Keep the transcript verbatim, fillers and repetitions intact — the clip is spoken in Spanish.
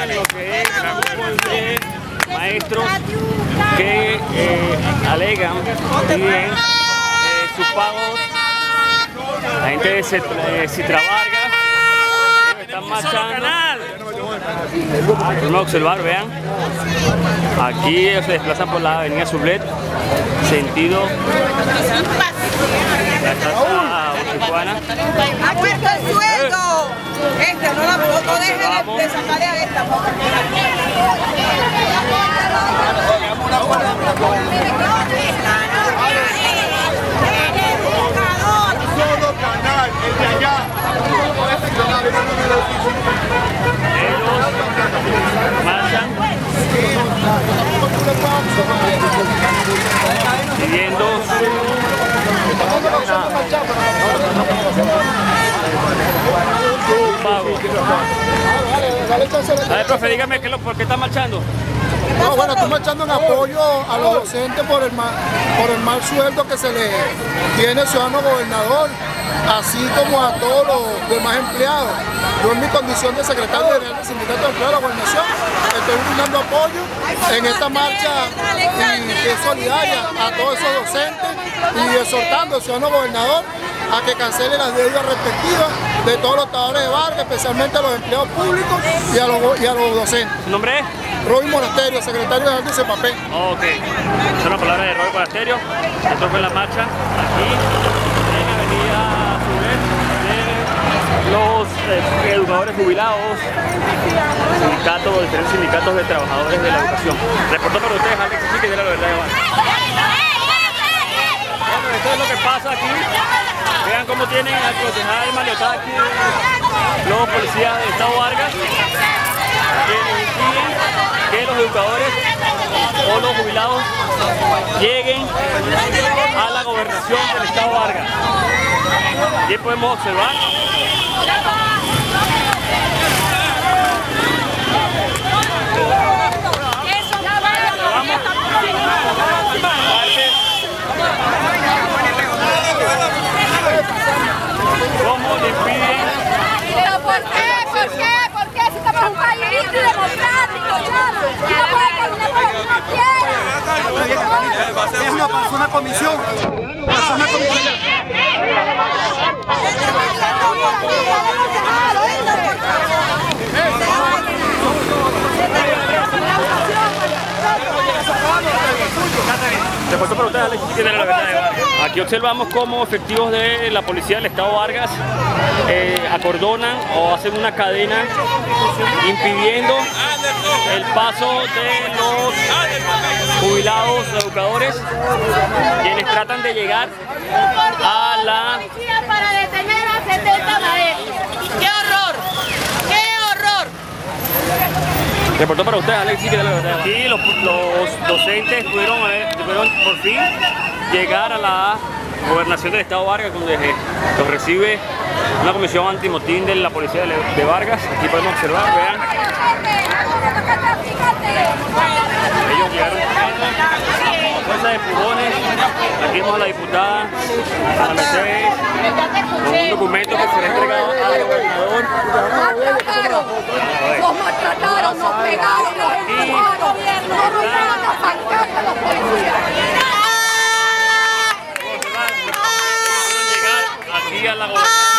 marchan lo que es grupos de maestros que eh, alegan, piden eh, sus pagos. La gente de Citra Vargas están marchando. Vamos a observar, vean. Aquí ellos se desplazan por la avenida Sublet, sentido la estatua Tijuana. ¡Ha puesto el sueldo! Esta, no la no dejen de sacarle a esta. Solo canal, el de allá. Ellos marchan pidiendo su pago. A ver, profe, dígame qué lo, por qué está marchando. No, bueno, estoy marchando en apoyo a los docentes por el mal, por el mal sueldo que se le tiene al ciudadano gobernador, así como a todos los demás empleados. Yo en mi condición de secretario general del Sindicato de Empleados de la Gobernación estoy brindando apoyo en esta marcha y que es solidaria a todos esos docentes y exhortando al ciudadano gobernador a que cancele las deudas respectivas de todos los trabajadores de Vargas, especialmente a los empleados públicos y a los, y a los docentes. ¿Su nombre es? Robin Monasterio, secretario general de CEPAPE. Ok, es una palabra de Robin Monasterio. Esto fue la marcha aquí en Avenida Sublet de los eh, educadores jubilados, sindicatos, diferentes sindicatos de trabajadores de la educación. Reportó para ustedes Alex Chique de la verdad de Vargas. Bueno, esto es lo que pasa aquí. Vean cómo tienen al concejal Mariotaki, los policías del Estado Vargas, quienes impiden que los educadores o los jubilados lleguen a la gobernación del Estado Vargas. Aquí podemos observar cómo le impiden. ¿Pero por qué? ¿Por qué? ¿Por qué? Si estamos en un país libre y democrático, ya. Y no puede caminar por donde uno quiera. Es una, es una comisión. Es una comisión. Reportó para ustedes Alex Chique de la verdad de Vargas. Aquí observamos cómo efectivos de la policía del Estado Vargas eh, acordonan o hacen una cadena impidiendo el paso de los jubilados educadores, quienes tratan de llegar a la... para detener a setenta maestros. ¡Qué horror! ¡Qué horror! Reportó para ustedes Alex Chique de la verdad. Aquí los, los docentes pudieron, pudieron por fin llegar a la gobernación del Estado Vargas, donde los recibe una comisión antimotín de la policía de Vargas. Aquí podemos observar, vean. Ellos llegaron a fuerza de empujones. Aquí vemos a la diputada Ana Mercedes con un documento que será entregado al gobernador. Nos maltrataron, nos pegaron, nos empujaron, nos robaron las pancartas los policías. Aquí a la gobernación.